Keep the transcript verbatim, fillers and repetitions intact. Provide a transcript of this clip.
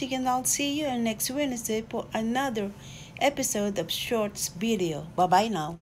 watching, and I'll see you on next Wednesday for another episode of Shorts video. Bye bye now.